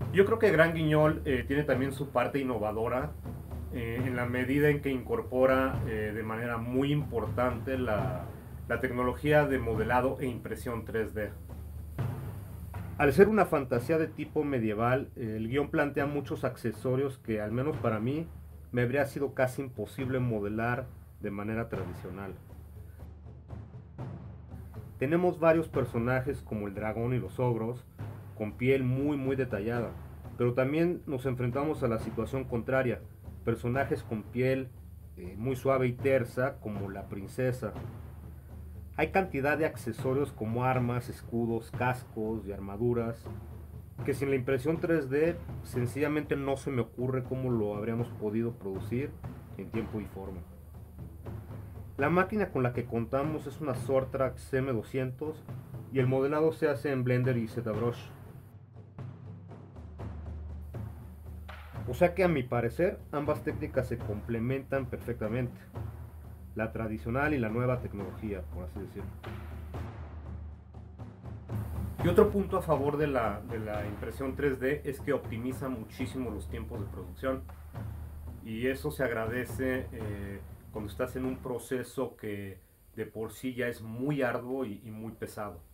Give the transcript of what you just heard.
Yo creo que Gran Guiñol tiene también su parte innovadora en la medida en que incorpora de manera muy importante la tecnología de modelado e impresión 3D. Al ser una fantasía de tipo medieval, el guión plantea muchos accesorios que, al menos para mí, me habría sido casi imposible modelar de manera tradicional. Tenemos varios personajes como el dragón y los ogros, con piel muy detallada, pero también nos enfrentamos a la situación contraria, personajes con piel muy suave y tersa como la princesa. Hay cantidad de accesorios como armas, escudos, cascos y armaduras que sin la impresión 3D sencillamente no se me ocurre cómo lo habríamos podido producir en tiempo y forma. La máquina con la que contamos es una Sortrax M200 y el modelado se hace en Blender y ZBrush. O sea que a mi parecer ambas técnicas se complementan perfectamente. La tradicional y la nueva tecnología, por así decirlo. Y otro punto a favor de la impresión 3D es que optimiza muchísimo los tiempos de producción. Y eso se agradece cuando estás en un proceso que de por sí ya es muy arduo y muy pesado.